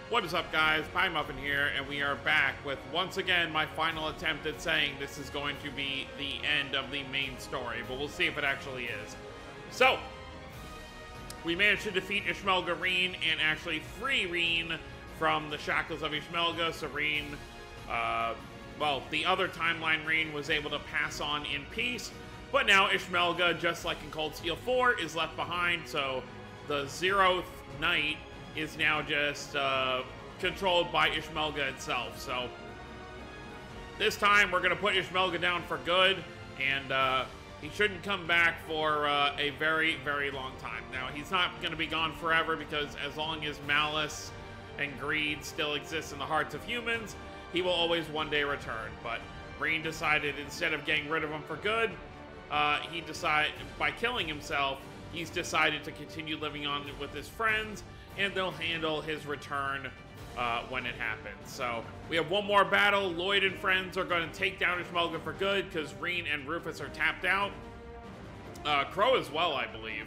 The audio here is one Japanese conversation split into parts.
What is up, guys? Pie Muffin here, and we are back with, once again, my final attempt at saying this is going to be the end of the main story, but we'll see if it actually is. So, we managed to defeat Ishmelga Reen and actually free Reen from the shackles of Ishmelga. So Reen, well, the other timeline Reen was able to pass on in peace, but now Ishmelga, just like in Cold Steel 4, is left behind, so the Zeroth Knight is now just controlled by Ishmelga itself. So this time we're going to put Ishmelga down for good, and he shouldn't come back for a very, very long time. Now, he's not going to be gone forever, because as long as malice and greed still exists in the hearts of humans, he will always one day return. But Reen decided, instead of getting rid of him for good, he decided, by killing himself, he's decided to continue living on with his friends, and they'll handle his return when it happens. So we have one more battle. Lloyd and friends are going to take down Ishmelga for good, because Reen and Rufus are tapped out. Crow as well, I believe.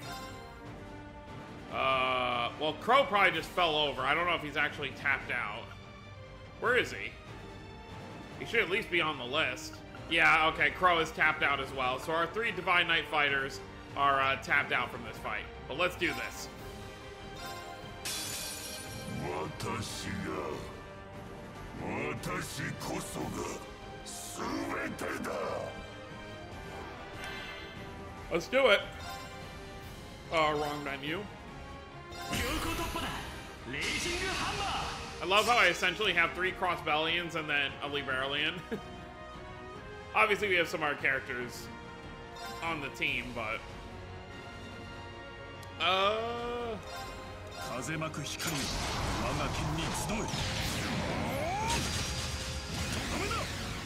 Well, Crow probably just fell over. I don't know if he's actually tapped out. Where is he? He should at least be on the list. Yeah, okay, Crow is tapped out as well. So our 3 Divine Knight fighters are tapped out from this fight. But let's do this. Let's do it. Wrong menu. I love how I essentially have 3 Crossbellions and then a Liberalian. Obviously, we have some of our characters on the team, but... 風まく光よ、我が剣に集え。ダメだ。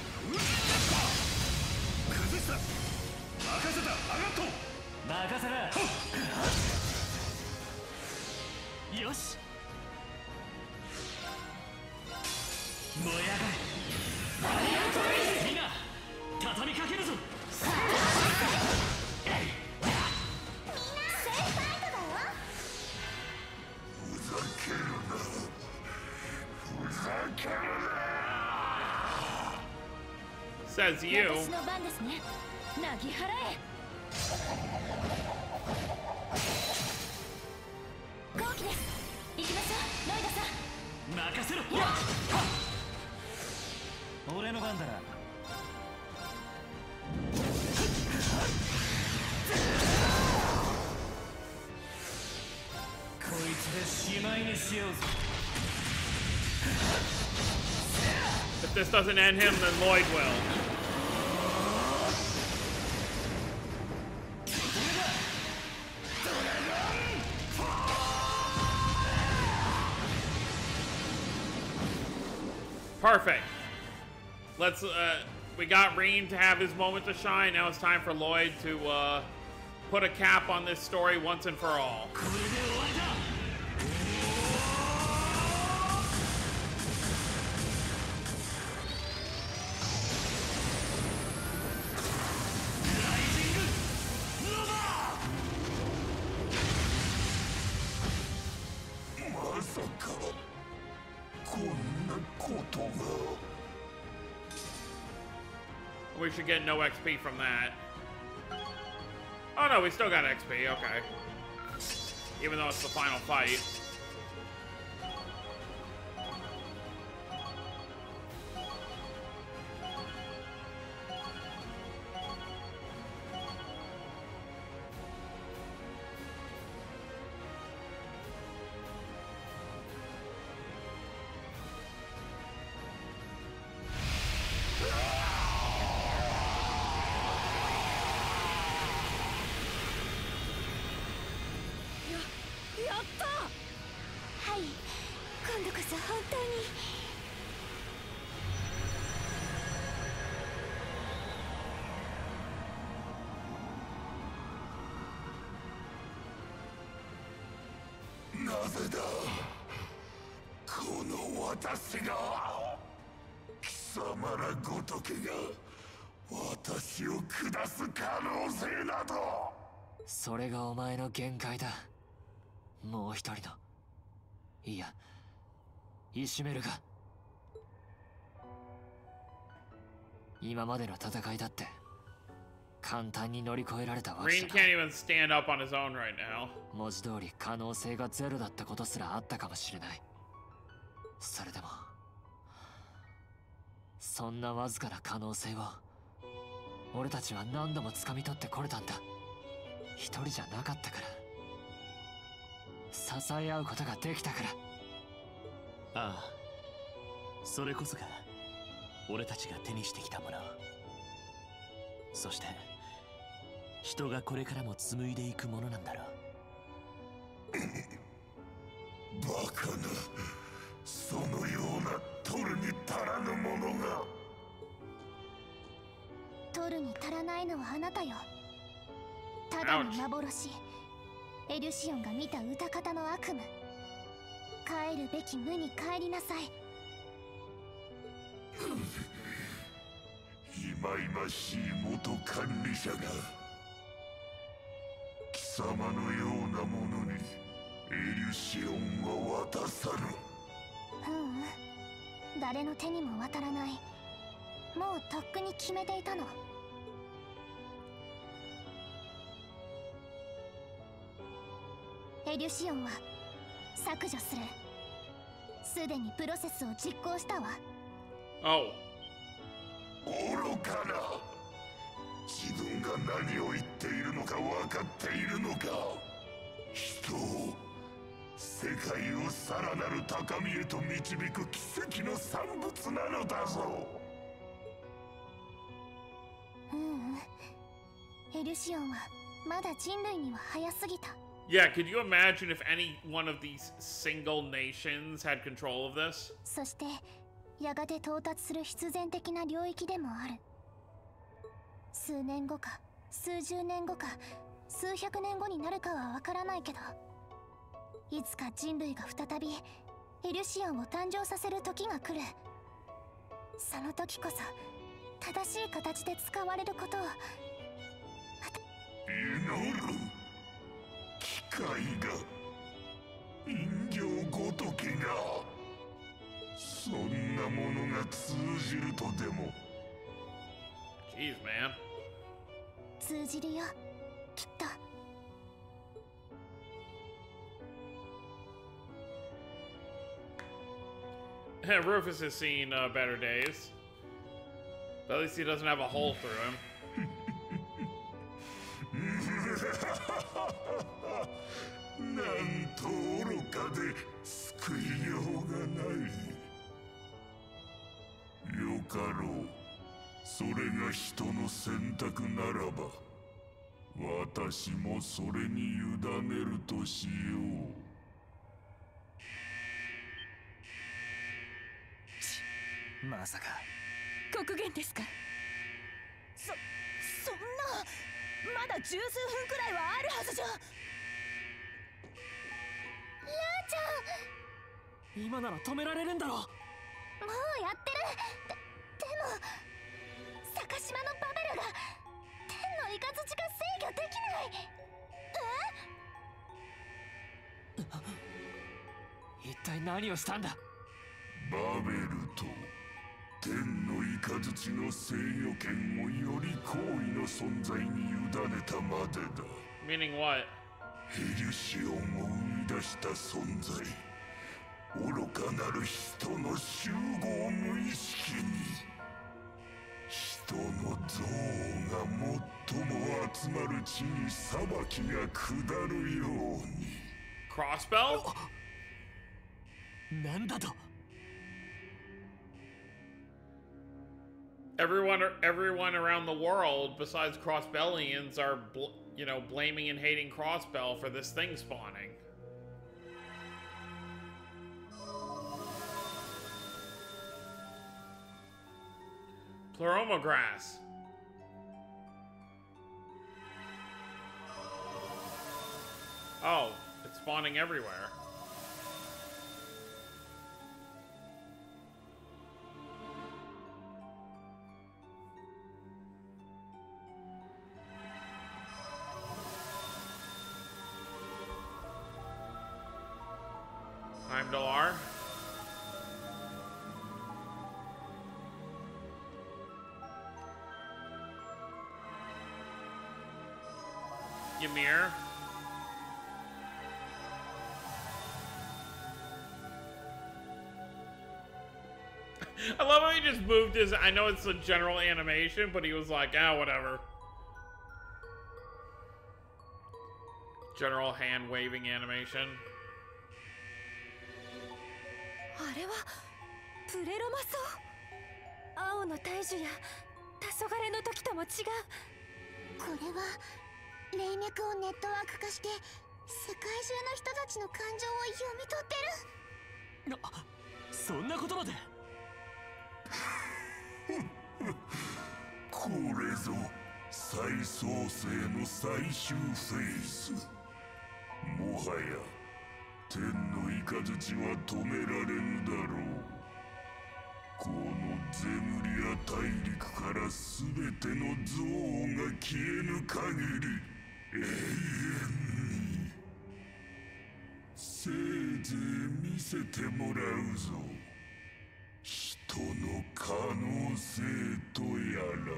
崩した。任せた。アガット。任せな。よし。燃え上がれ。みんな、畳みかけるぞ。 Says you. If this doesn't end him, then Lloyd will. Perfect. Let's, we got Reen to have his moment to shine. Now it's time for Lloyd to, put a cap on this story once and for all. We should get no XP from that. Oh no, we still got XP, okay. Even though it's the final fight. イシュメルが。今までの戦いだって簡単に乗り越えられたわけ Green じゃない。 can't even stand up on his own right now. 文字通り可能性がゼロだったことすらあったかもしれない。それでもそんなわずかな可能性を俺たちは何度も掴み取ってこれたんだ。一人じゃなかったから、支え合うことができたから。ああ、それこそが俺たちが手にしてきたもの。そして人がこれからも紡いでいくものなんだろう。 バカな、そのような取るに足らぬものが。 取るに足らないのはあなたよ。ただの幻、エリュシオンが見た歌方の悪夢。帰るべき無に帰りなさい。 いまいましい元管理者が貴様のような者にエリュシオンは渡さぬ。 誰の手にも渡らない。もうとっくに決めていたの。エリュシオンは削除する。すでにプロセスを実行したわ。 Oh. 愚かな。自分が何を言っているのか分かっているのか。人を、世界をさらなる高みへと導く奇跡の産物なのだぞ。 エリュシオンはまだ人類には早すぎた。 Yeah, could you imagine if any one of these single nations had control of this? そしてやがて到達する必然的な領域でもある。数年後か数十年後か数百年後になるかはわからないけど、いつか人類が再びエリュシオンを誕生させる時が来る。その時こそ正しい形で使われることを。 祈る機械が、人形ごときが、そんなものが通じるとでも。 Jeez, man. 通じるよ、きっと。 Rufus has seen better days. But at least he doesn't have a hole through him. なんと愚かで救いようがない。よかろう。それが人の選択ならば、私もそれに委ねるとしよう。まさか黒源ですか。そんな、まだ十数分くらいはあるはずじゃ。ラーちゃん、 今なら止められるんだろう。 もうやってる。でも坂島のバベルが天の雷が制御できない。 一体何をしたんだ。 バベルと天の雷の制御権をより高位の存在に委ねたまでだ。 Meaning what? エリュシオンを生み出した存在、愚かなる人の集合無意識に、人の憎悪が最も集まる地に裁きが下るように。 Crossbell? なんだと。 Everyone around the world besides Crossbellians are, blaming and hating Crossbell for this thing spawning. Pleuromograss. Oh, it's spawning everywhere. Time Delar. Ymir. I love how he just moved his. I know it's a general animation, but he was like, ah, whatever. General hand waving animation. あれはプレロマソ青の大樹や黄昏の時とも違う。 これは霊脈をネットワーク化して世界中の人たちの感情を読み取ってる。 そんなことまで。 これぞ再創生の最終フェーズ。もはや天の雷は止められぬだろう。このゼムリア大陸から全ての憎悪が消えぬ限り永遠に。せいぜい見せてもらうぞ、人の可能性とやらを。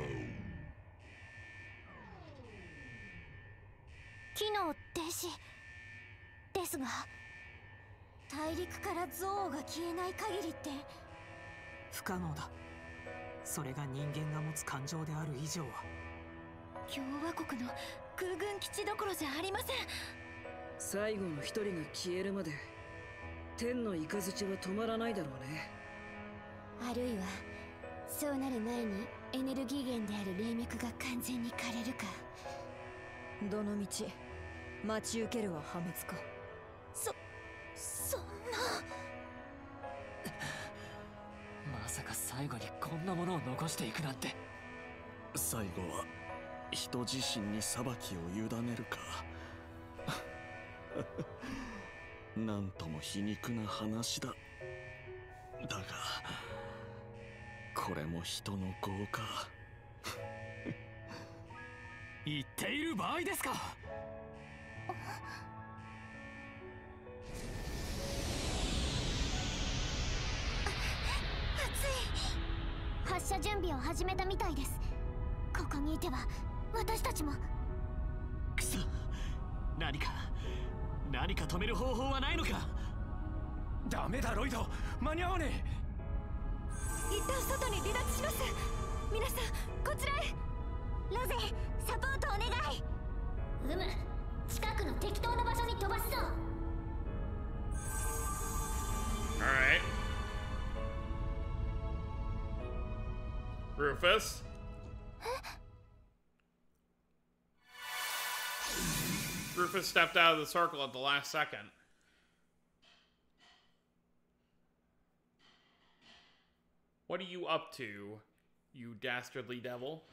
機能停止ですが、 大陸から憎悪が消えない限りって不可能だ。それが人間が持つ感情である以上は。 共和国の空軍基地どころじゃありません。 最後の一人が消えるまで天の雷は止まらないだろうね。 あるいはそうなる前にエネルギー源である霊脈が完全に枯れるか。 どの道待ち受けるは破滅か。 そんな。 まさか最後にこんなものを残していくなんて。 最後は人自身に裁きを委ねるか。なんとも皮肉な話だ。だがこれも人の業か。 言っている場合ですか。 発射準備を始めたみたいです。ここにいては私たちも。 くそ、何か止める方法はないのか。 ダメだロイド、間に合わねえ。一旦外に離脱します。皆さんこちらへ。 ロゼ、サポートお願い。近くの適当な場所に飛ばすぞ。 Alright. Rufus? Rufus stepped out of the circle at the last second. What are you up to, you dastardly devil?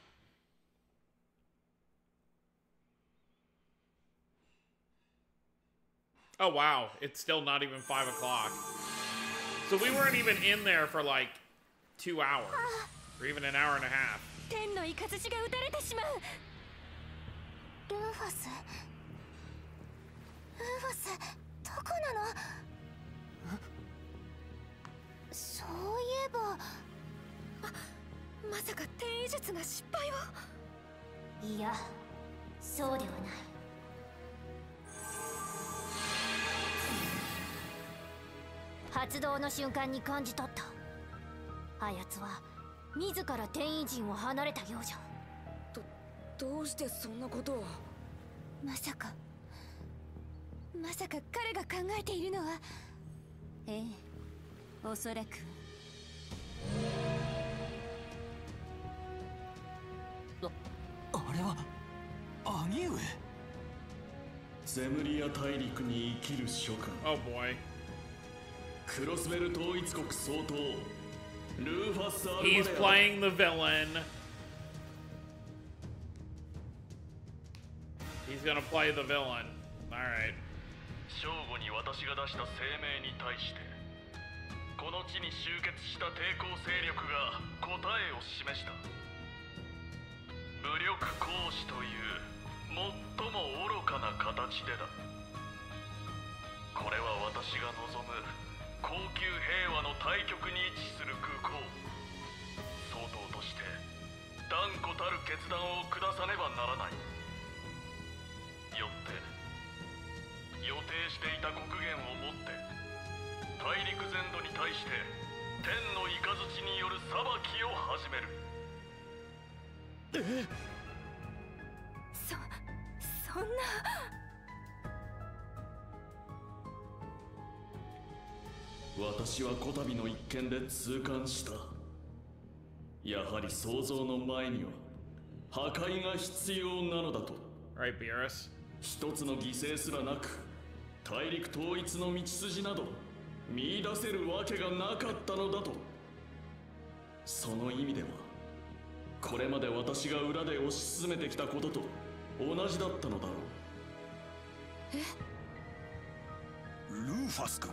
Oh wow, it's still not even 5 o'clock. So we weren't even in there for like 2 hours. Or even an hour and a half. 天の雷が撃たれてしまう。 ルーファス、どこなの？そういえば、 まさか天意術が失敗を。 いや、そうではない。発動の瞬間に感じ取った。あやつは自ら天意陣を離れたようじゃ。 どうしてそんなことを。 まさか彼が考えているのは。ええ、おそらく。 あれは兄上。 ゼムリア大陸に生きる諸君。 Oh boy. クロスベル統一国総統ルーファス・アルバレア。 He's playing the villain. He's gonna play the villain. Alright. 正午に私が出した声明に対してこの地に集結した抵抗勢力が答えを示した。武力行使という最も愚かな形でだ。これは私が望む高級平和の対極に位置する空港。総統として断固たる決断を下さねばならない。 よって予定していた国限をもって大陸全土に対して天の雷による裁きを始める。 そんな。 私はこたびの一件で痛感した。やはり想像の前には破壊が必要なのだと。 Right, Beerus. 一つの犠牲すらなく大陸統一の道筋など見出せるわけがなかったのだと。その意味ではこれまで私が裏で推し進めてきたことと同じだったのだろう。 ルーファス君。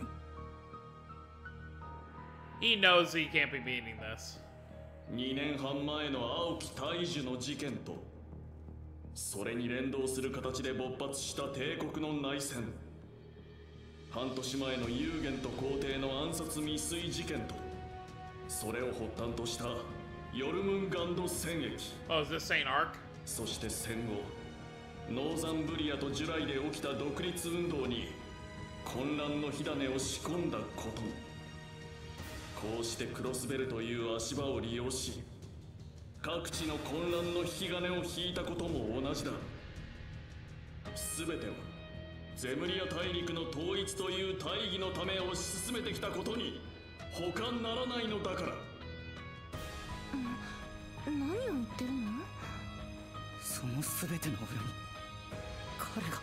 He knows he can't be meaning this. 2年半前の青木大樹の事件とそれに連動する形で勃発した帝国の内戦、半年前のユーゲント皇帝の暗殺未遂事件とそれを発端としたヨルムンガンド戦役。 Oh, is this Saint Ark? そして戦後ノーザンブリアとジュライで起きた独立運動に混乱の火種を仕込んだことも。こうしてクロスベルという足場を利用し各地の混乱の引き金を引いたことも同じだ。全てはゼムリア大陸の統一という大義のため推し進めてきたことに他ならないのだから。 何を言ってるの？ その全ての裏に彼が。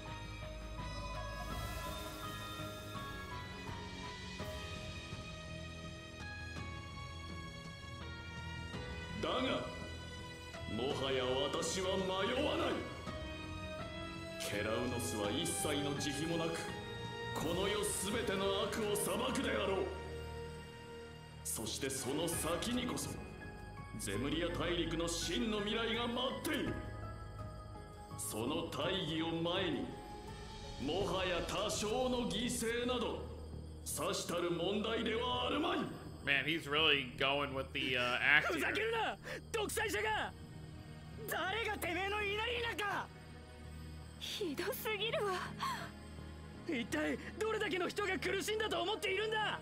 だがもはや私は迷わない。ケラウノスは一切の慈悲もなくこの世全ての悪を裁くであろう。そしてその先にこそゼムリア大陸の真の未来が待っている。その大義を前にもはや多少の犠牲などさしたる問題ではあるまい。 Man, he's really going with the act ふざ here. けるな独裁者が。誰がてめえの言いなりなんか。 ひどすぎるわ。 一体どれだけの人が苦しんだと思っているんだ。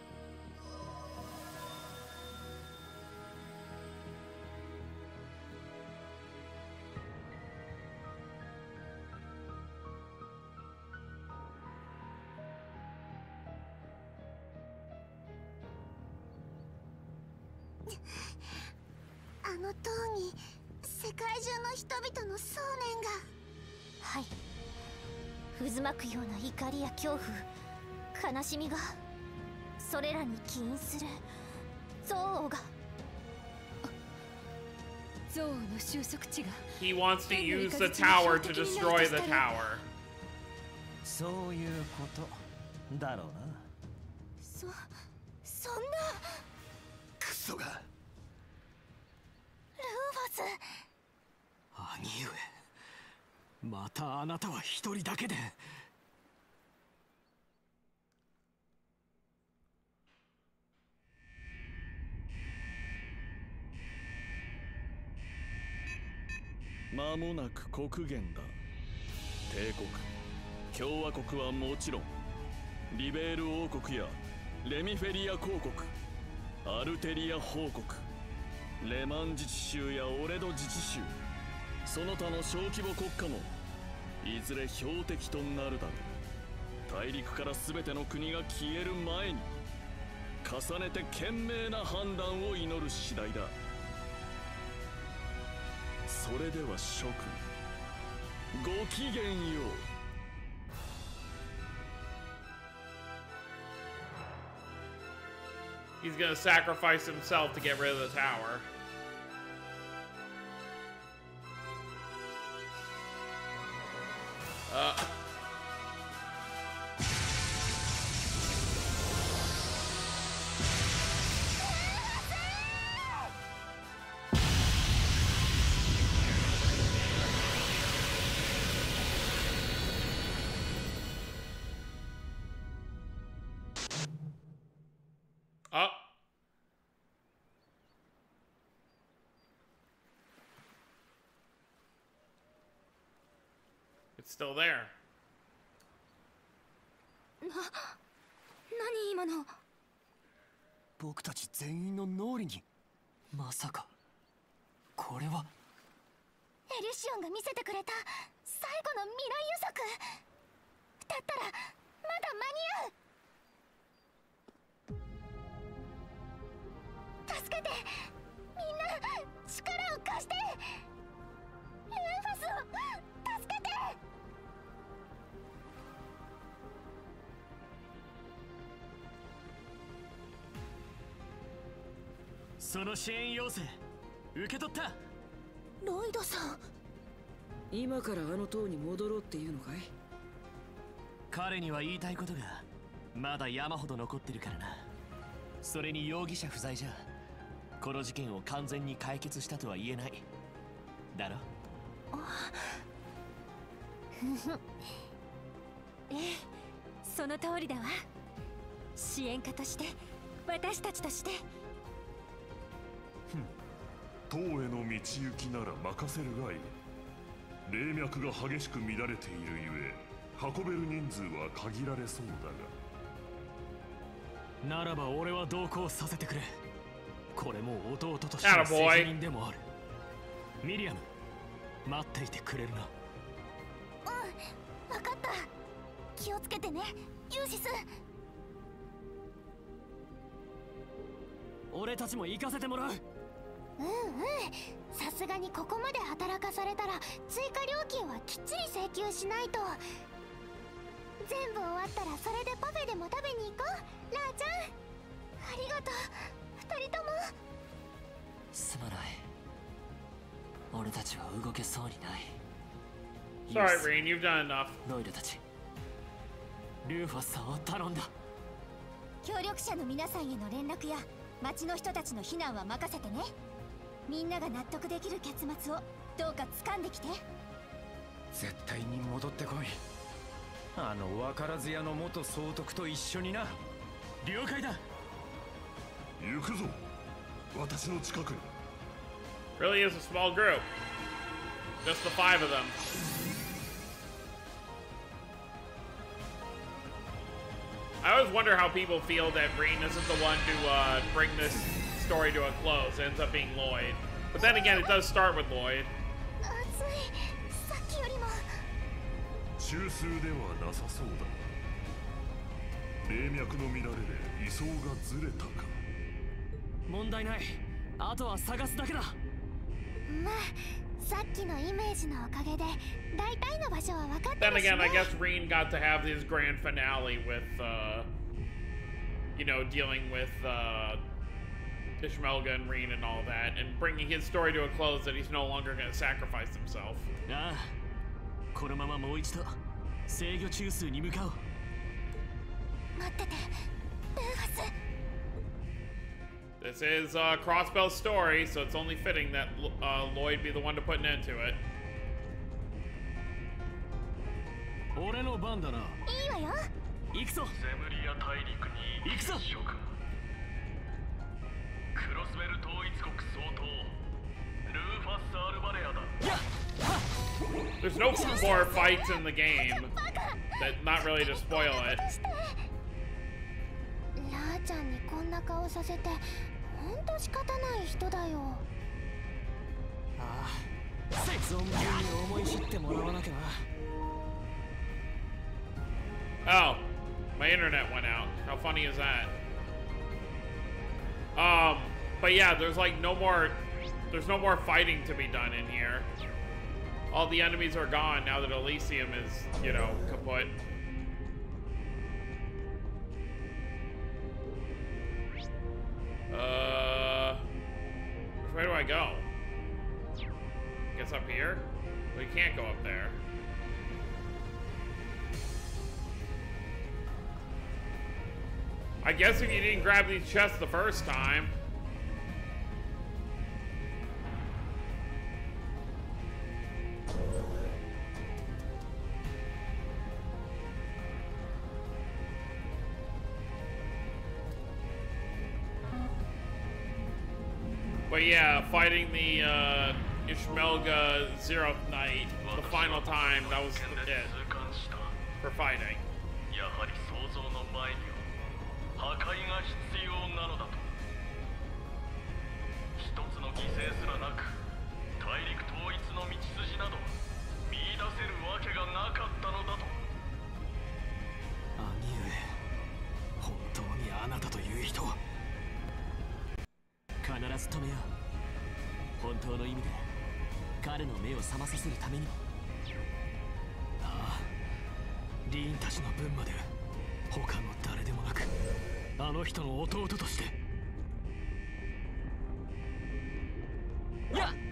あの塔に世界中の人々の想念が。はい、渦巻くような怒りや恐怖、悲しみがそれらに起因する憎悪が。 憎悪の収束地が。 He wants to use the tower to destroy the tower. そういうことだろうな。 そんな。 クソが。 ルーファス。 兄上、またあなたは一人だけで。 間もなく国限だ。帝国、共和国はもちろんリベール王国やレミフェリア公国、アルテリア法国、レマン自治州やオレド自治州、その他の小規模国家もいずれ標的となるだろう。大陸から全ての国が消える前に重ねて賢明な判断を祈る次第だ。それでは諸君、ごきげんよう。 He's gonna sacrifice himself to get rid of the tower. still there. 何今の。 僕たち全員の脳裏に。まさかこれはエリシオンが見せてくれた最後の未来予測だったらまだ間に合う。助けて、みんな力を貸して。ルーファスを助けて。 その支援要請受け取った。 ロイドさん、 今からあの塔に戻ろうっていうのかい？ 彼には言いたいことがまだ山ほど残ってるからな。それに容疑者不在じゃこの事件を完全に解決したとは言えないだろ。 ええ、その通りだわ。支援家として、私たちとして。 塔への道行きなら任せるがいい。霊脈が激しく乱れているゆえ運べる人数は限られそうだが。 ならば俺は同行させてくれ。これも弟としての責任でもある。ミリアム、待っていてくれるな。 分かった。気をつけてね、ユーシス。 俺たちも行かせてもらう。 さすがにここまで働かされたら追加料金はきっちり請求しないと。全部終わったらそれでパフェでも食べに行こう。ラーちゃん、ありがとう。二人ともすまない。俺たちは動けそうにない。 Sorry, Rean, you've done enough. ロイドたち、ルーファスさんを頼んだ。 協力者の皆さんへの連絡や町の人たちの避難は任せてね。みんなが納得できる結末をどうか掴んできて。 絶対に戻ってこい。あの分からず屋の元総督と一緒にな。 了解だ。 行くぞ、私の近くに。 Really is a small group. Just the 5 of them. I always wonder how people feel that Rean isn't the one to bring this story to a close. It ends up being Lloyd. But then again, it does start with Lloyd. さっきよりも中枢ではなさそうだ。霊脈の乱れで位相がずれたか。 問題ない。あとは探すだけだ。 まあ、さっきのイメージのおかげで大体の場所は分かってる Then しね。 again, I guess Rean got to have his grand finale with, you know, dealing with Ishmelga and Rean and all that, and bringing his story to a close that he's no longer going to sacrifice himself. ああ、このままもう一度制御中枢に向かおう。 待ってて、ルーファス。 This is Crossbell's story, so it's only fitting that Lloyd be the one to put an end to it. 俺の番だな。 いいわよ。 行くぞ。 ゼムリア大陸に行くぞ。 クロスベル統一国総統ルーファス・アルバレアだ。 There's no more fights in the game. That not really to spoil it. ラーちゃんにこんな顔させてほんと仕方ない人だよ。 ああ、存分に思い知ってもらわなきゃな。 Oh, my internet went out. How funny is that? But yeah, there's like no more fighting to be done in here. All the enemies are gone now that Elysium is, you know, kaput. Which way do I go? I guess up here? We can't go up there. I guess if you didn't grab these chests the first time. But yeah, fighting the Ishmelga Zeroth Knight the final time. That was it for fighting. やはり想像の前には破壊が必要なのだと。一つの犠牲すらなく大陸統一の道筋など見出せるわけがなかったのだと。 兄上、本当にあなたという人は必ず止めよう。本当の意味で彼の目を覚まさせるためにも。ああ、リーンたちの分まで他の誰でもなくあの人の弟として。やっ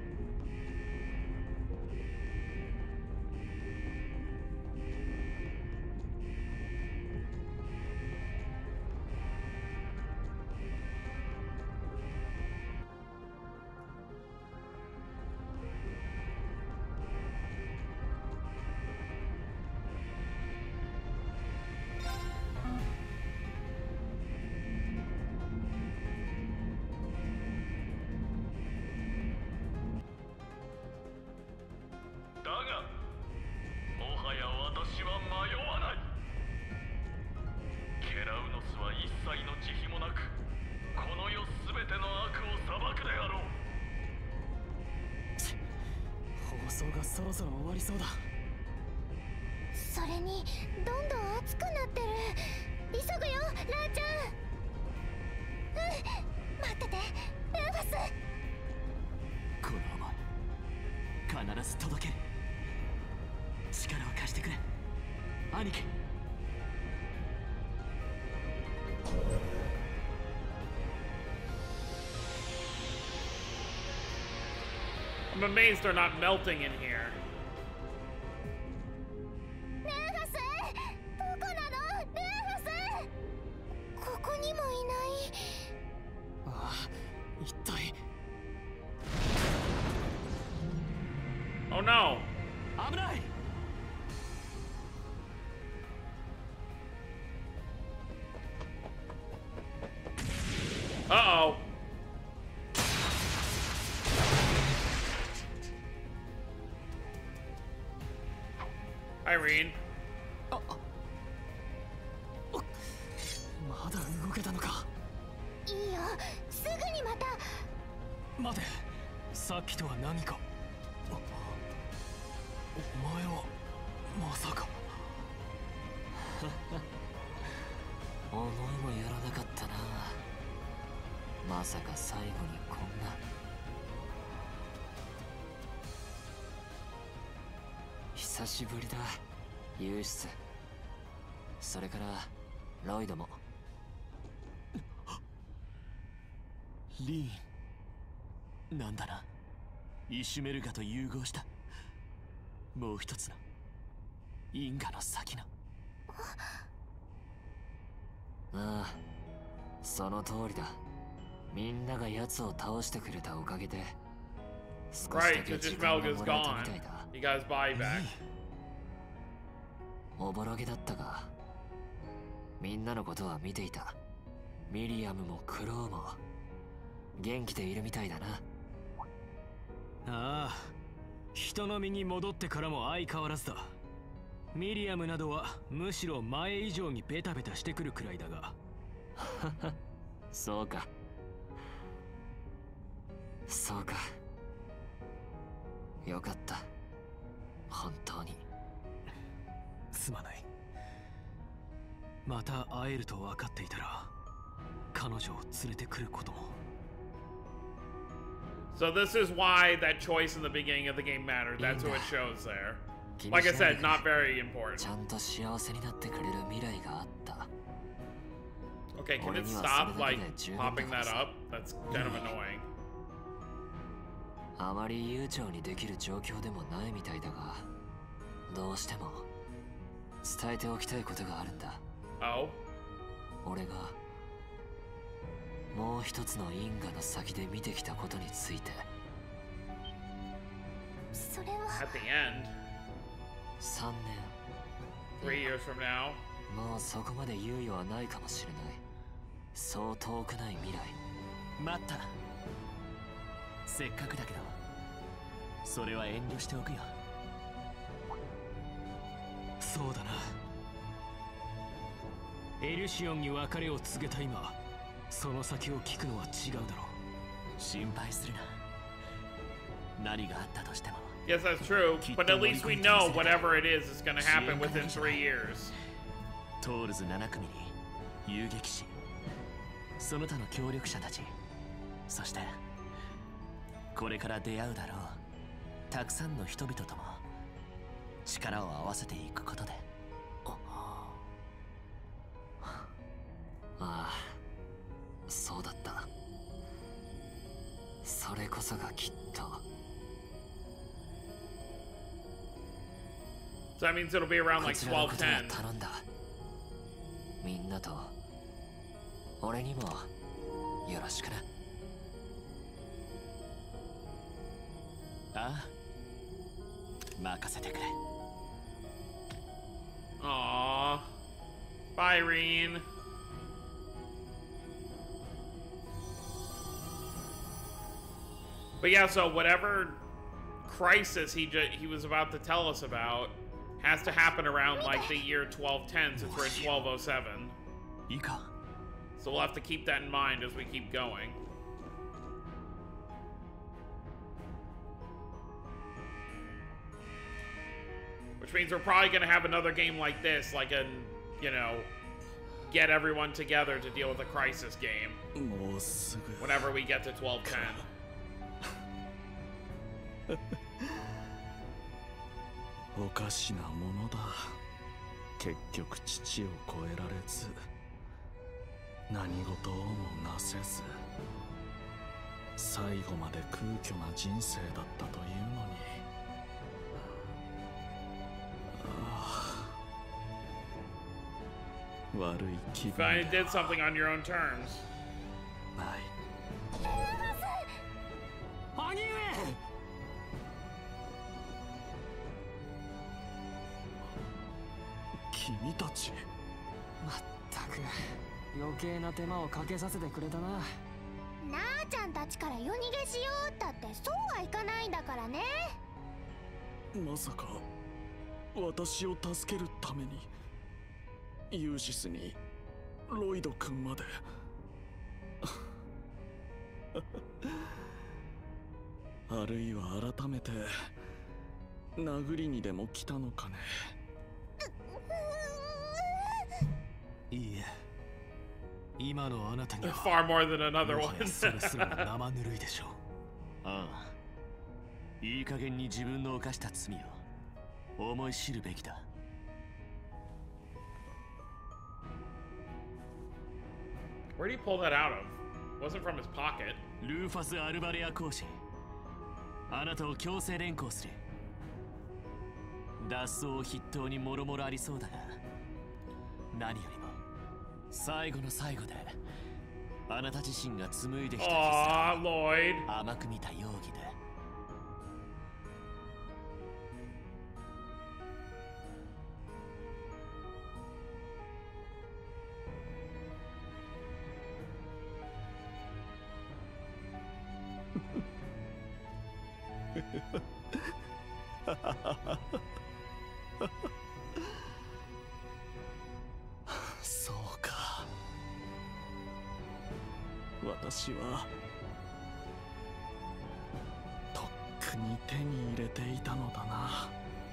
がそろそろ終わりそうだ。 それにどんどん熱くなってる。急ぐよラーちゃん。待っててルーファス。 この想い必ず届ける。力を貸してくれ兄貴。 I'm amazed they're not melting in here. ルーファス、どこなの？ルーファス。ここにもいない。 ああ、一体。 Oh no! 危ない。 Uh-oh. Irene. まだ動けたのか。 いいよ、すぐにまた。 待て、さっきとは何か。お前はまさか。 思いもやらなかったな。まさか最後にこんな。久しぶりだユース。それからロイドも。リーンなんだな。イシュメルガと融合した。もう一つの因果の先の。ああ、その通りだ。みんなが奴を倒してくれたおかげで少しだけ時間がもらえたみたいだ。 You guys buy back. おぼろげだったがみんなのことは見ていた。ミリアムもクロウも元気でいるみたいだな。 ああ、人の身に戻ってからも相変わらずだ。ミリアムなどはむしろ前以上にベタベタしてくるくらいだが。 そうかそうか、よかった。本当にすまない。また会えると分かっていたら彼女を連れてくることも。 So this is why that choice in the beginning of the game mattered. That's what it shows there. Like I said, not very important. ちゃんと幸せになってくれる未来があった。 Okay, can it stop like popping that up? That's kind of annoying. あまり悠長にできる状況でもないみたいだが、どうしても伝えておきたいことがあるんだ。 Oh? 俺がもう一つの因果の先で見てきたことについて。 それは At the end, 3 3 years from now. 年、もうそこまで猶予はないかもしれない。そう遠くない未来。 待った。せっかくだけどそれは遠慮しておくよ。 そうだな。エルシオンに別れを告げた今、その先を聞くのは違うだろう。 心配するな。何があったとしても。 Yes, that's true, but at least we know whatever it is going to happen within 3 years. トールズ7組に遊撃士、その他の協力者たち、そしてこれから出会うだろうたくさんの人々とも力を合わせていくことで。 ああ、そうだった。それこそがきっと。 So that means it'll be around like 12:10. 頼んだ。みんなと俺にもよろしくな。 ああ、任せてくれ。 Aww. Bye, Reen. But yeah, so whatever crisis he was about to tell us about has to happen around like the year 1210 since we're in 1207. So we'll have to keep that in mind as we keep going. Which means we're probably going to have another game like this, like a, you know, get everyone together to deal with a crisis game. Whenever we get to 1210. おかしなものだ。結局父を超えられず、何事をもなせず、最後まで空虚な人生だったというのに。悪い気分だ。 Finally did something on your own terms. ない。 兄上。 君たち。 まったく余計な手間をかけさせてくれたな。 なあちゃんたちから夜逃げしようったってそうはいかないんだからね。 まさか私を助けるためにユーシスにロイド君まで。あるいは改めて殴りにでも来たのかね。 いいえ、今のあなたには far more than another one. それすら生ぬるいでしょう。 ああ、いい加減に自分の犯した罪を思い知るべきだ。 Where did he pull that out of? Wasn't from his pocket. ルーファス・アルバレア公使、あなたを強制連行する。脱走を筆頭にもろもろありそうだが、何よりも最後の最後であなた自身が紡いできた絆を甘く見た容疑で。 そうか。私はとっくに手に入れていたのだな。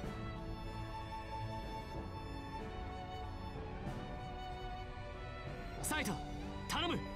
サイト、頼む。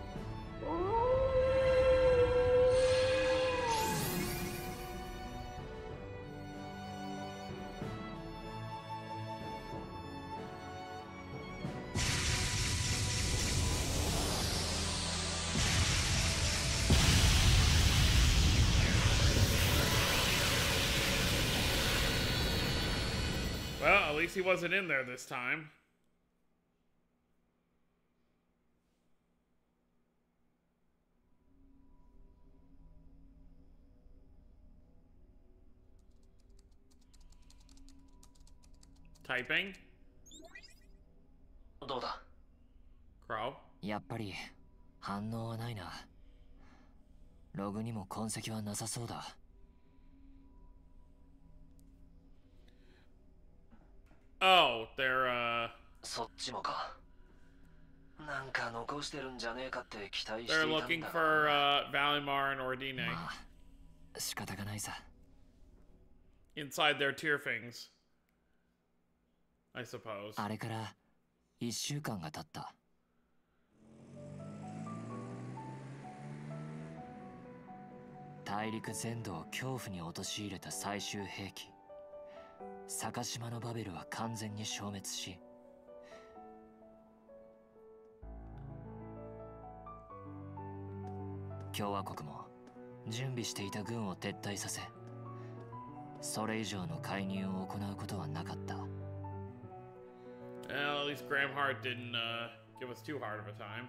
Well, at least he wasn't in there this time. Typing? どうだ? Crow? やっぱり反応はないな。ログにも痕跡はなさそうだ。 Oh, そっちもか。なんか残してるんじゃねえかって期待してい they're たんだ。 looking for Valimar and Ordine 仕方がないさ。 inside their Tearfings, I suppose. あれから1週間が経った。大陸全土を恐怖に陥れた最終兵器坂島のバベルは完全に消滅し、共和国も準備していた軍を撤退させ、それ以上の介入を行うことはなかった。 Well, at least Gramhart didn't give us too hard of a time.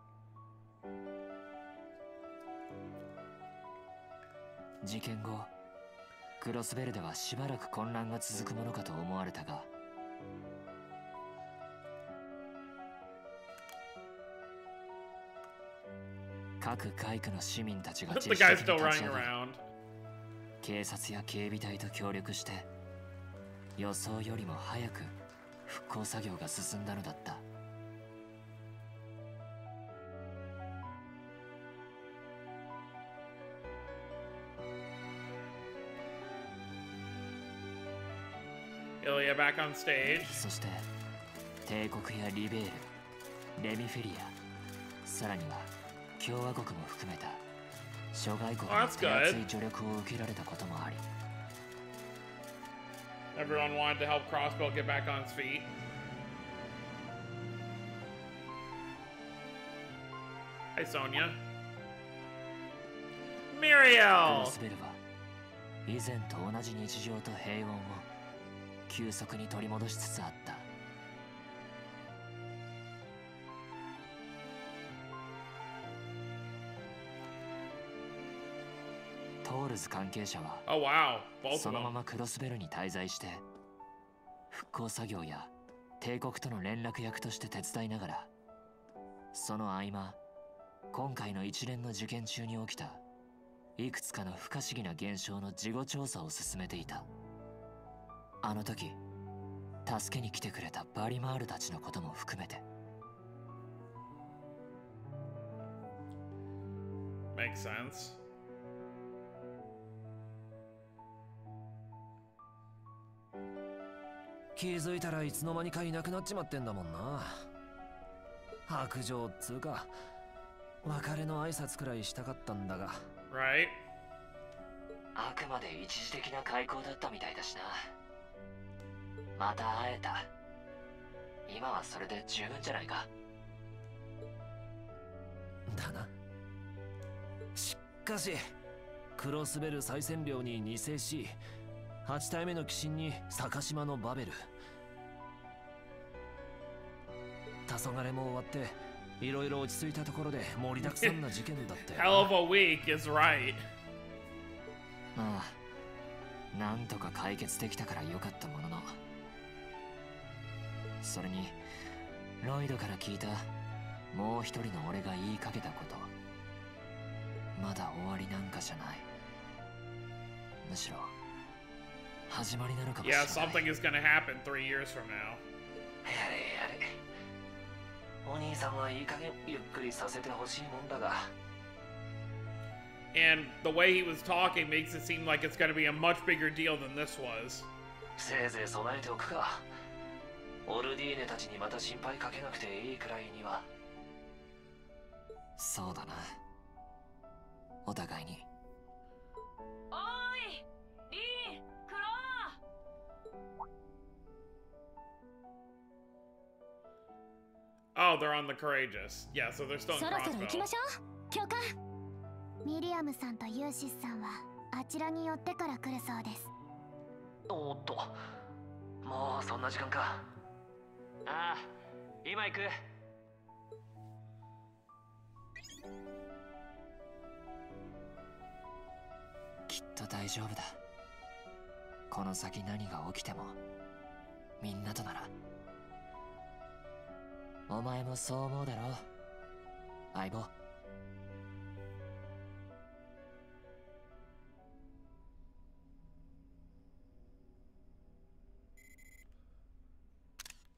事件後、クロスベルではしばらく混乱が続くものかと思われたが、各階区の市民たちが自主的に立ち上がり、警察や警備隊と協力して予想よりも早く復興作業が進んだのだった。 Ilya back on stage. そして帝国やリベール、レミフェリア、さらには共和国も含めた諸外国の手厚い助力を受けられたこともあり、 Everyone wanted to help Crossbow get back on his feet. Hi, Sonia. ク Muriel! ロスベルは以前と同じ日常と平穏を急速に取り戻しつつあった。トールズ関係者は Oh, wow. Both of そのま them. まクロスベルに滞在して復興作業や帝国との連絡役として手伝いながら、その合間今回の一連の事件中に起きたいくつかの不可思議な現象の事後調査を進めていた。あの時助けに来てくれたバリマールたちのことも含めて。 Makes sense. 気づいたらいつの間にかいなくなっちまってんだもんな。白状っつうか別れの挨拶くらいしたかったんだが。 Right? あくまで一時的な開口だったみたいだしな。また会えた。今はそれで十分じゃないか。 だな。しかしクロスベル再占領に2世し、8体目の鬼神に坂島のバベル、黄昏も終わっていろいろ落ち着いたところで盛りだくさんな事件だったよ。 Hell of a week is right. ああ、なんとか解決できたからよかったものの、それにロイドから聞いたもう一人の俺が言いかけたこと、まだ終わりなんかじゃない。むしろ始まりなのかもしれな Yeah, い。 something is gonna happen 3 years from now. やれやれ。お兄さんはいい加減ゆっくりさせてほしいもんだが。 And the way he was talking makes it seem like it's gonna be a much bigger deal than this was. せいぜい備えておくか。オルディーネたちにまた心配かけなくていいくらいには。 そうだな。お互いに。 おーい、リーン、クロー。 Oh, they're on the Courageous. Yeah, so they're still in そろそろ行き Crossbow. ましょう。教官。ミリアムさんとユーシスさんはあちらに寄ってから来るそうです。 おっと、もうそんな時間か。 ああ、今行く。きっと大丈夫だ。この先何が起きてもみんなとなら。お前もそう思うだろう、相棒。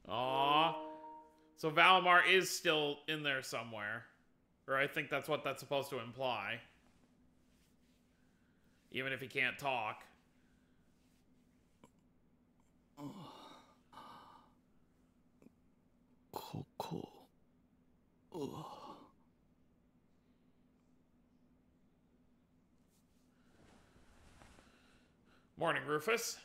Aww. So Valimar is still in there somewhere. Or I think that's what that's supposed to imply. Even if he can't talk. Morning, Rufus.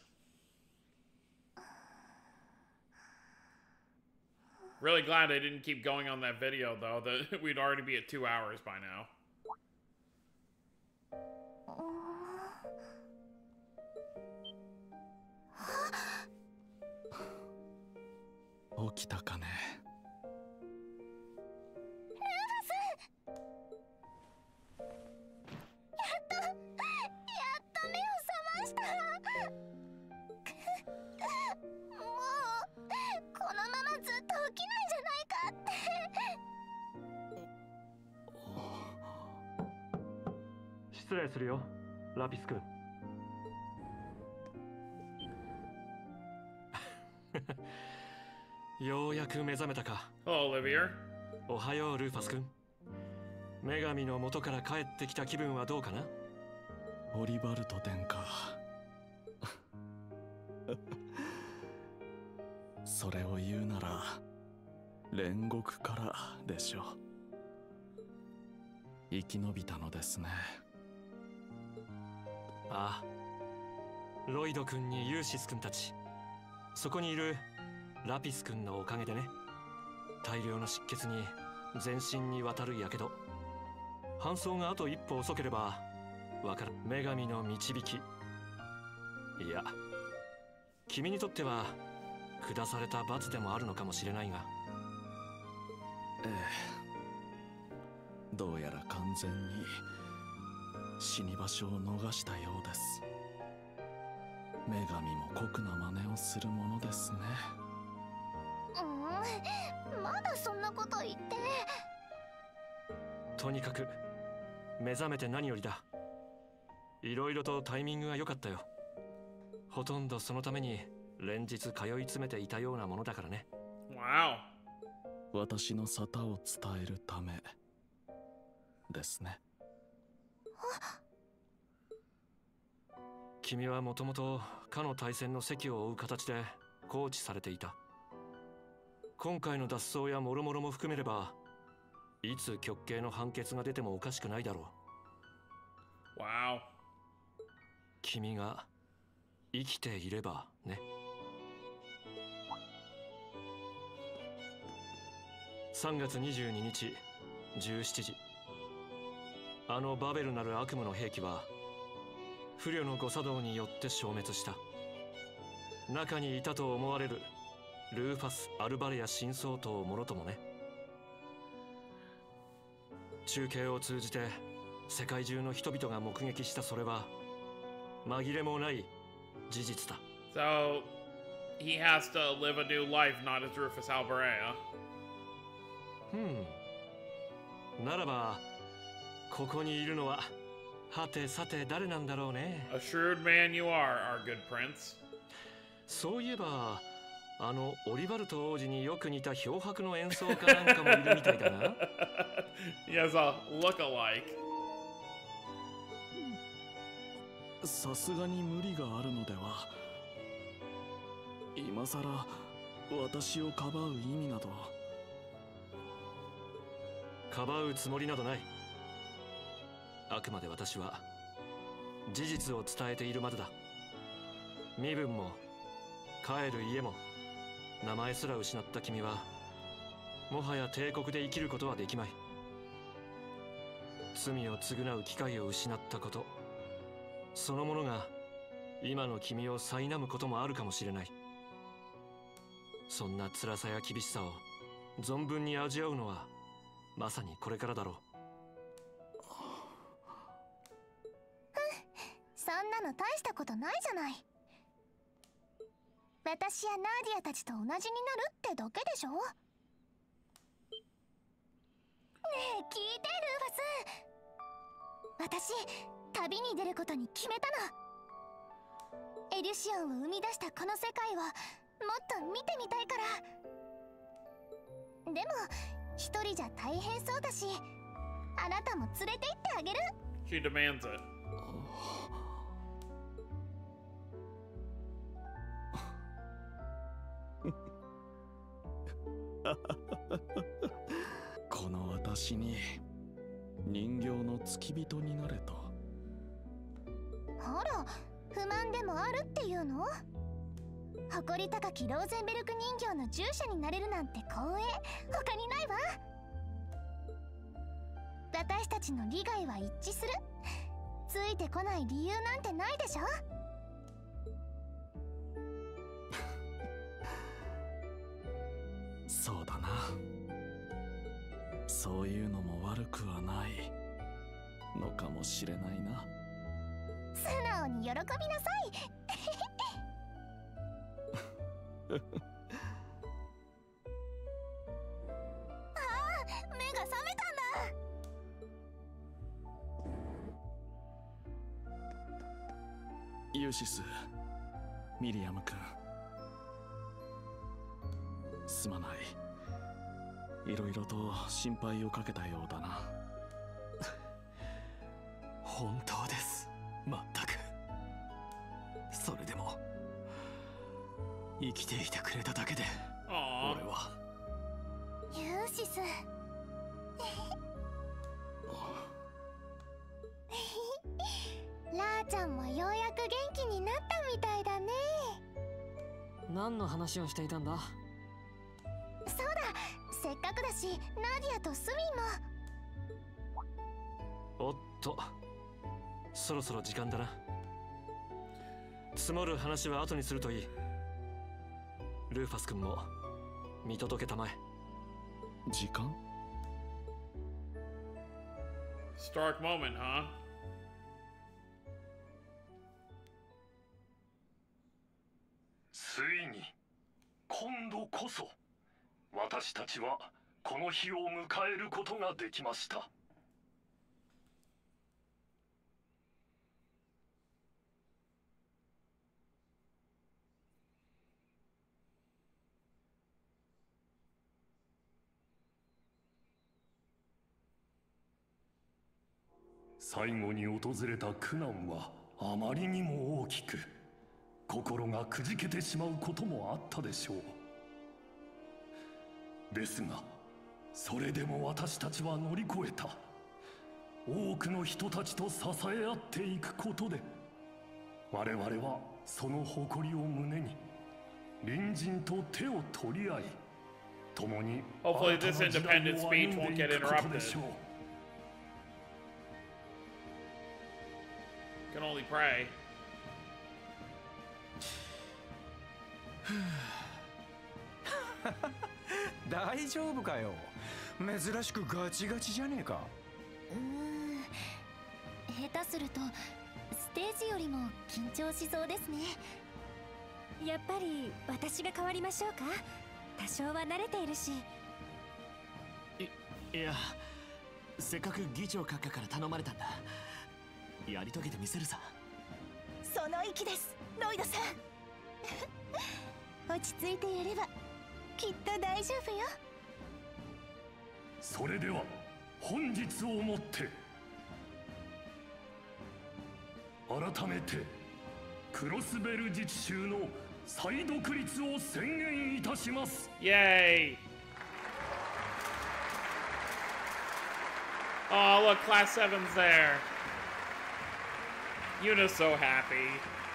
Really glad I didn't keep going on that video, though. That we'd already be at 2 hours by now. 起きたかね。 失礼するよ、ラピス君。ようやく目覚めたか。 Hello, Olivia. おはよう、ルーファス君。女神の元から帰ってきた気分はどうかな？ オリバルト殿下。それを言うなら煉獄からでしょう。生き延びたのですね。 ああ、ロイド君にユーシス君たち、そこにいるラピス君のおかげでね。大量の出血に全身にわたるやけど、搬送があと一歩遅ければわかる。女神の導き、いや君にとっては下された罰でもあるのかもしれないが。 ええ、どうやら完全に死に場所を逃したようです。女神も酷な真似をするものですね。 まだそんなこと言って。 とにかく目覚めて何よりだ。いろいろとタイミングが良かったよ。ほとんどそのために連日通い詰めていたようなものだからね。 Wow. 私の沙汰を伝えるためですね。 君はもともとかの大戦の席を追う形でコーチされていた。今回の脱走や諸々も含めれば、いつ極刑の判決が出てもおかしくないだろう。Wow. 君が生きていればね。3月22日17時、あのバベルなる悪夢の兵器は不慮の誤作動によって消滅した。中にいたと思われるルーファス・アルバレア新総統もろともね。中継を通じて世界中の人々が目撃したそれは紛れもない事実だ。 So, he has to live a new life, not as Rufus Albarea. ならばここにいるのははてさて誰なんだろうね。 A shrewd man you are, our good prince. そういえばあのオリバルト王子によく似た漂白の演奏家なんかもいるみたいだな。 He has a look-alike. さすがに無理があるのでは。今さら私をかばう意味など。 かばうつもりなどない。あくまで私は事実を伝えているまでだ。身分も帰る家も名前すら失った君はもはや帝国で生きることはできまい。罪を償う機会を失ったこと、そのものが今の君を苛むこともあるかもしれない。そんな辛さや厳しさを存分に味わうのはまさにこれからだろう。 そんなの大したことないじゃない。私やナーディアたちと同じになるってだけでしょ。ねえ聞いてルーファス、私旅に出ることに決めたの。エリュシオンを生み出したこの世界をもっと見てみたいから。 でも一人じゃ大変そうだし、あなたも連れて行ってあげる。 She demands it. Oh. この私に人形の付き人になれと。 あら、不満でもあるっていうの？誇り高きローゼンベルク人形の従者になれるなんて光栄。他にないわ。私たちの利害は一致する。ついてこない理由なんてないでしょ。 そうだな。そういうのも悪くはないのかもしれないな。 素直に喜びなさい。ああ、目が覚めたんだ。ユーシス、ミリアム君、すまない。いろいろと心配をかけたようだな。 本当です。まったく。それでも生きていてくれただけで俺は。 ユーシス。ラーちゃんもようやく元気になったみたいだね。 何の話をしていたんだ？ そうだ、せっかくだしナディアとスミンも。 おっと、そろそろ時間だな。積もる話は後にするといい。ルーファス君も見届けたまえ。 時間？ Stark moment, huh? ついに今度こそ私たちはこの日を迎えることができました。最後に訪れた苦難はあまりにも大きく、心がくじけてしまうこともあったでしょう。ですがそれでも私たちは乗り越えた。多くの人たちと支え合っていくことで、我々はその誇りを胸に隣人と手を取り合い、共に Hopefully this independence speech won't get interrupted. Can only pray. 大丈夫かよ。珍しくガチガチじゃねえか。 下手するとステージよりも緊張しそうですね。やっぱり私が代わりましょうか。多少は慣れているし。 いや、せっかく議長閣下から頼まれたんだ。やり遂げてみせるさ。 その意気です、ロイドさん。落ち着いてやればきっと大丈夫よ。 それでは本日をもって改めてクロスベル自治州の再独立を宣言いたします。 イエーイ。Oh, look, Class 7's there. Yuna's so happy.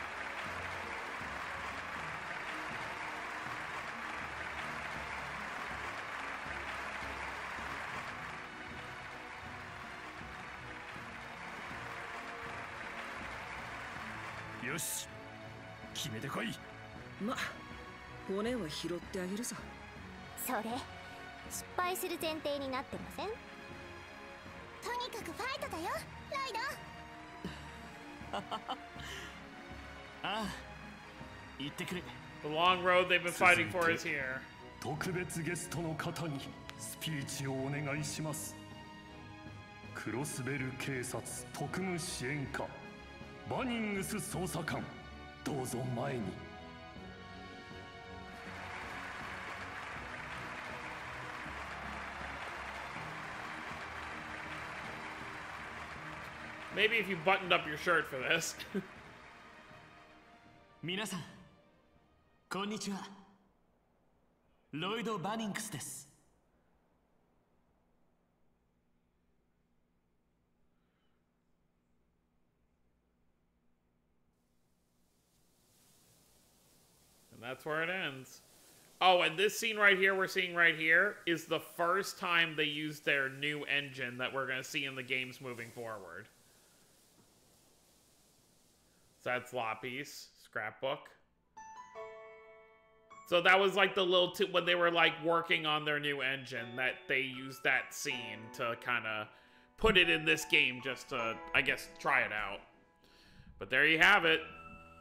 Yoshi, 決めてこい。 ま、骨は拾ってあげるさ。 それ失敗する前提になってません？とにかくファイトだよ、ライド。 ああ、言ってくれ。 The long road they've been fighting for is here. 特別ゲストの方にスピーチをお願いします。クロスベル警察特務支援課バニングス捜査官、どうぞ前に。 Maybe if you buttoned up your shirt for this. 皆さん、こんにちは。ロイド・バニンクスです。 And that's where it ends. Oh, and this scene right here we're seeing right here is the first time they used their new engine that we're going to see in the games moving forward. So that's Loppi's scrapbook. So that was like the little when they were like working on their new engine that they used that scene to kind of put it in this game just to, I guess, try it out. But there you have it.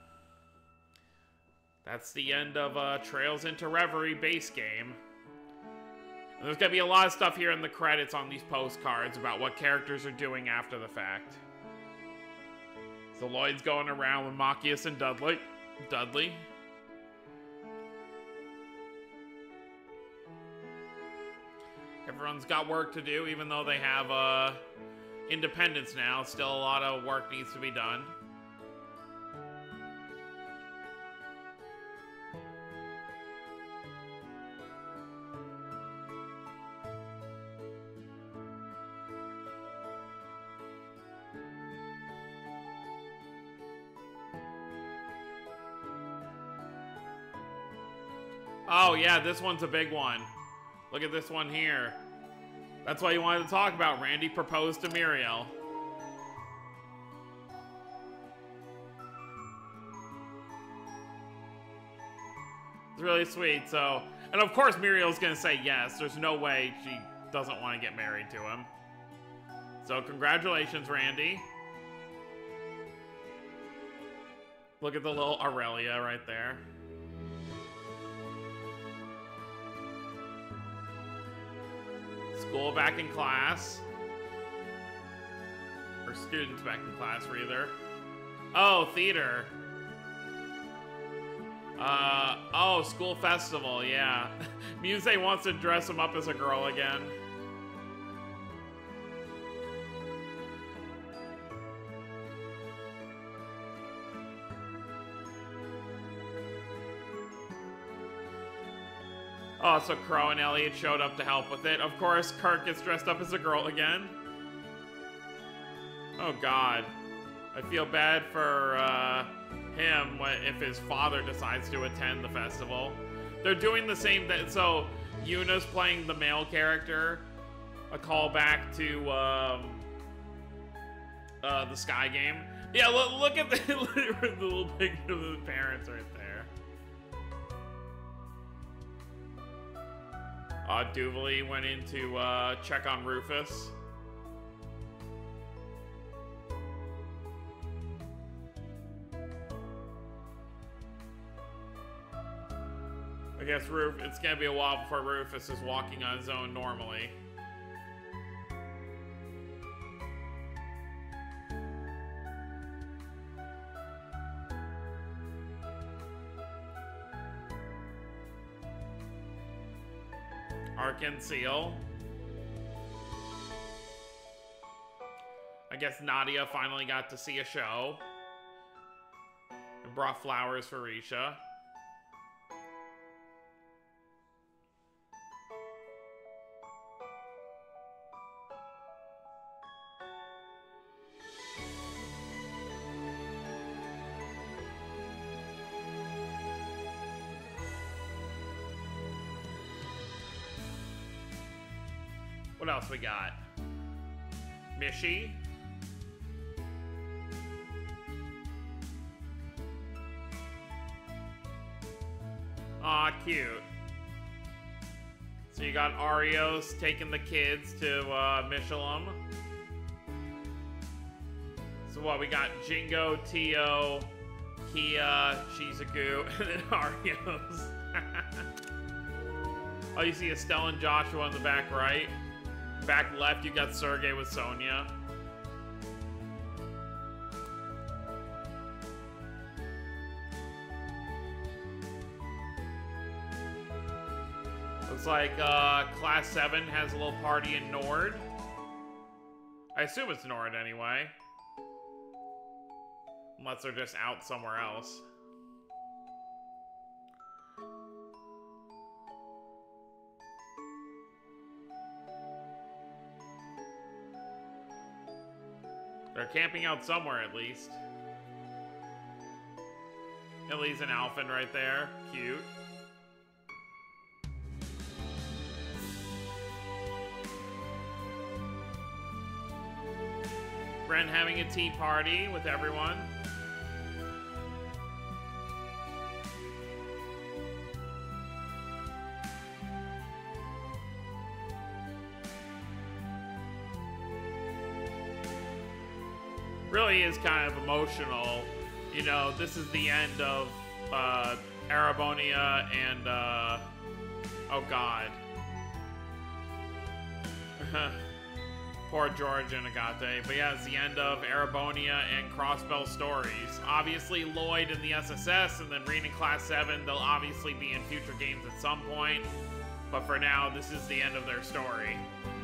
That's the end of Trails into Reverie base game. And there's going to be a lot of stuff here in the credits on these postcards about what characters are doing after the fact. So Lloyd's going around with Machias and Dudley. Everyone's got work to do, even though they have independence now. Still a lot of work needs to be done. Oh yeah, this one's a big one. Look at this one here. That's what you wanted to talk about. Randy proposed to Muriel. It's really sweet, so... And of course Muriel's gonna say yes. There's no way she doesn't want to get married to him. So congratulations, Randy. Look at the little Aurelia right there. School back in class. Or students back in class, rather. Oh, theater. Oh, school festival, yeah. Muse wants to dress him up as a girl again. Oh, so Crow and Elliot showed up to help with it. Of course, Kirk gets dressed up as a girl again. Oh, God. I feel bad for him if his father decides to attend the festival. They're doing the same thing. So, Yuna's playing the male character. A callback to the Sky game. Yeah, look at the little picture of the parents right there. Duvally went in to check on Rufus. I guess it's gonna be a while before Rufus is walking on his own normally. Arkan Seal. I guess Nadia finally got to see a show. And brought flowers for Risha. What else we got? Mishi. Aw, cute. So you got Arios taking the kids to Michelum. So what, we got Jingo, Tio, Kia, Shizuku, and then Arios. Oh, you see Estelle and Joshua in the back right. Back left, you got Sergey with Sonia. Looks like Class 7 has a little party in Nord. I assume it's Nord anyway. Unless they're just out somewhere else. They're camping out somewhere, at least. Ellie's an Alphen right there. Cute. Ren having a tea party with everyone. Really is kind of emotional. You know, this is the end of Arabonia and oh god. Poor George and Agate. But yeah, it's the end of Arabonia and Crossbell stories. Obviously Lloyd in the SSS and then Rean in Class 7, they'll obviously be in future games at some point. But for now, this is the end of their story.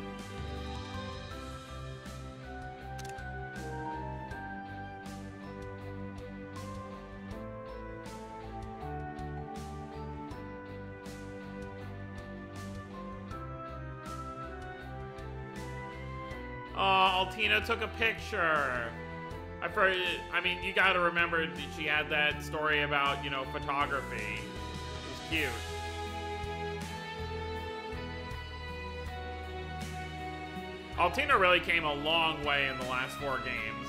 Altina took a picture. I mean, you gotta remember that she had that story about, you know, photography. It was cute. Altina really came a long way in the last 4 games.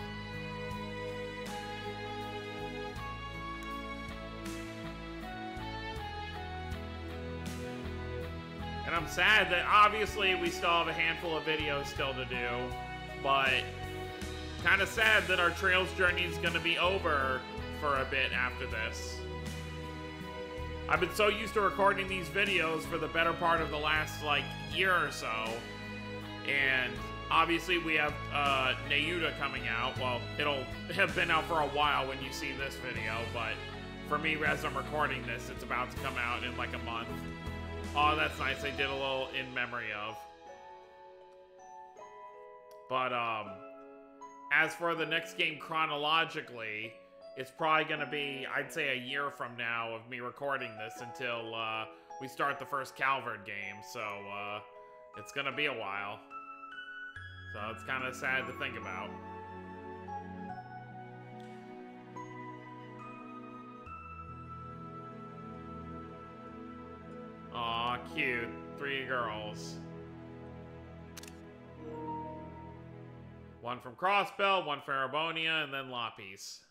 And I'm sad that obviously we still have a handful of videos still to do, but kind of sad that our Trails journey is going to be over for a bit after this. I've been so used to recording these videos for the better part of the last, like, year or so, and obviously we have Nayuta coming out. Well, it'll have been out for a while when you see this video, but for me, as I'm recording this, it's about to come out in like a month. Oh, that's nice. I did a little in memory of. But, as for the next game chronologically, it's probably going to be, I'd say, a year from now of me recording this until, we start the first Calvard game. So, it's going to be a while. So, it's kind of sad to think about. Aw, cute. 3 girls. One from Crossbell, one from Arabonia, and then Lapis.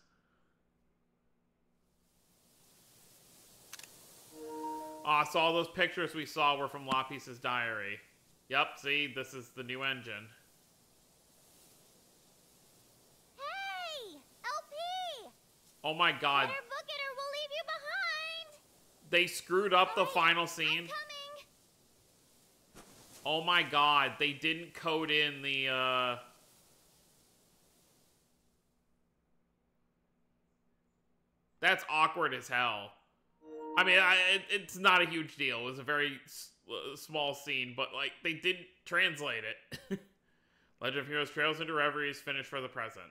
Aw, so all those pictures we saw were from Lapis's diary. Yep, see, this is the new engine. Hey! LP! Oh my god. Better book it or we'll leave you behind! They screwed up the final scene. Oh my god, they didn't code in the, That's awkward as hell. I mean, it's not a huge deal. It was a very small scene, but, like, they didn't translate it. Legend of Heroes Trails into Reverie is finished for the present.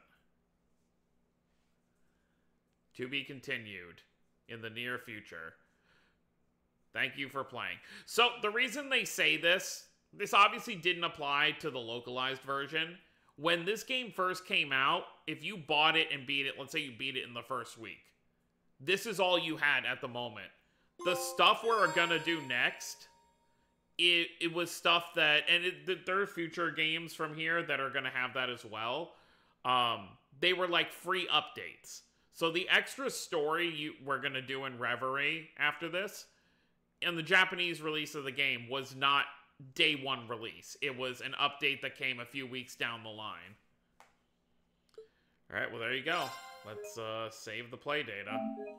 To be continued in the near future. Thank you for playing. So, the reason they say this obviously didn't apply to the localized version. When this game first came out, if you bought it and beat it, let's say you beat it in the first week, this is all you had at the moment. The stuff we're gonna do next, it was stuff that, and there are future games from here that are gonna have that as well. They were like free updates. So the extra story we're gonna do in Reverie after this, and the Japanese release of the game was not day 1 release. It was an update that came a few weeks down the line. Alright, well there you go. Let's save the play data.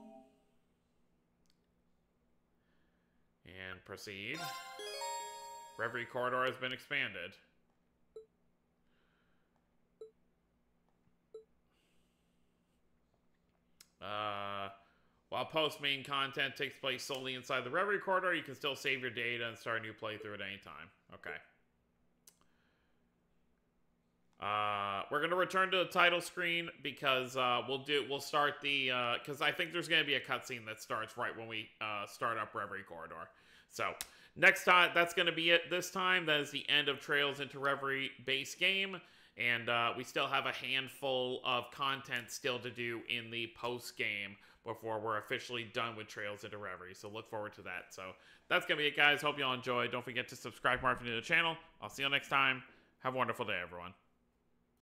And proceed. Reverie Corridor has been expanded. While post-main content takes place solely inside the Reverie Corridor, you can still save your data and start a new playthrough at any time. Okay. We're gonna return to the title screen because we'll start the because I think there's gonna be a cutscene that starts right when we start up Reverie Corridor. So next time, that's gonna be it. This time, that is the end of Trails into Reverie base game, and we still have a handful of content still to do in the post game before we're officially done with Trails into Reverie. So look forward to that. So that's gonna be it, guys. Hope you all enjoyed. Don't forget to subscribe more if you're new to the channel. I'll see you next time. Have a wonderful day, everyone.